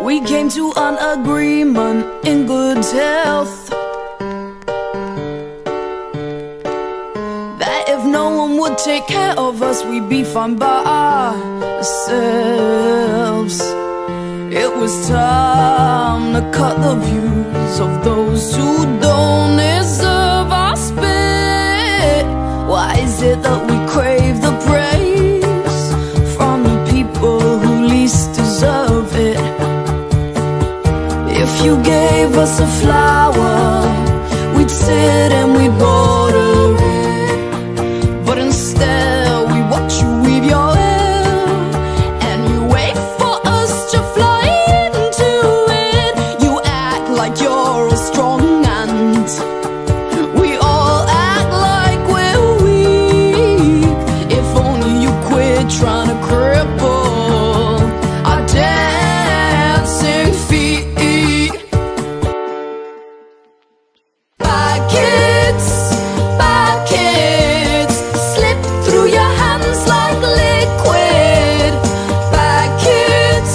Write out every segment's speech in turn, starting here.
We came to an agreement in good health that if no one would take care of us, we'd be fine by ourselves. It was time to cut the views of those who don't deserve our spit. Why is it that we crave the praise from the people who least deserve it? If you gave us a flower, we'd sit and we'd water it, but instead we watch you weave your hair, and you wait for us to fly into it. You act like you're a strong ant, we all act like we're weak. If only you quit trying to cripple our dancing feet. Bye kids, slip through your hands like liquid. Bye kids,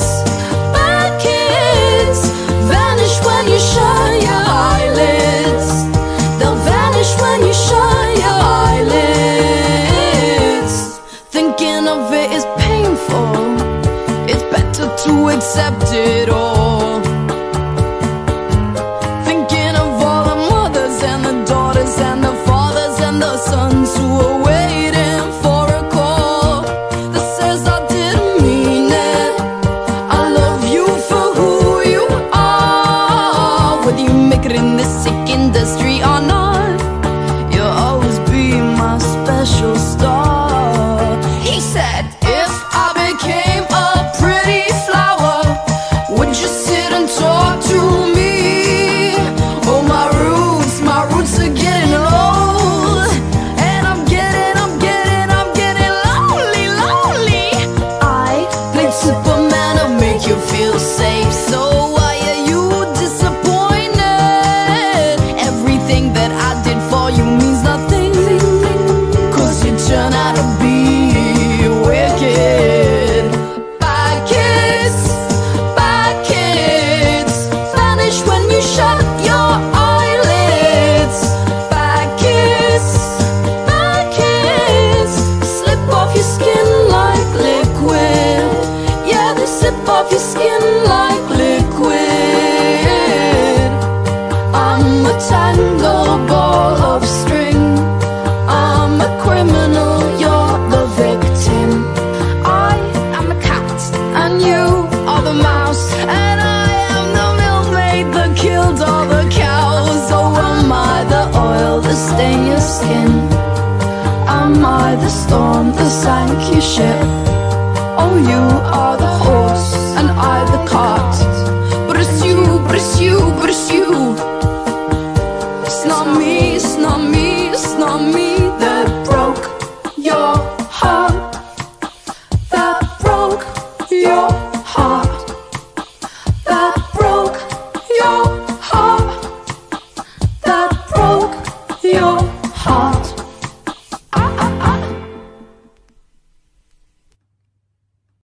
vanish when you shut your eyelids. They'll vanish when you shut your eyelids. Thinking of it is painful, it's better to accept it all. Thinking of all the mothers and the daughters and the fathers and the sons who are waiting for a call that says I didn't mean it. I love you for who you are. Whether you make it in this sick industry or not, you'll always be my special star. He said, if I became a pretty flower, would you sit and talk to me? Oh, my roots are getting old, and I'm getting lonely. I played Superman to make you feel safe, so why are you disappointed? Everything that I did for you means nothing, 'cause you turn out to be wicked. Bye kids, vanish when you shut your eyelids. Bye kids, slip off your skin like liquid. Yeah, they slip off your skin like liquid. I'm a tangled ball of string, I'm a criminal, you're the victim. I am the cat and you are the mouse, and I am the milkmaid that killed all the cows. Oh, am I the oil that stained your skin? Am I the storm that sank your ship? Oh, you are the horse and I the cart, but it's you. It's not me, it's not me, it's not me.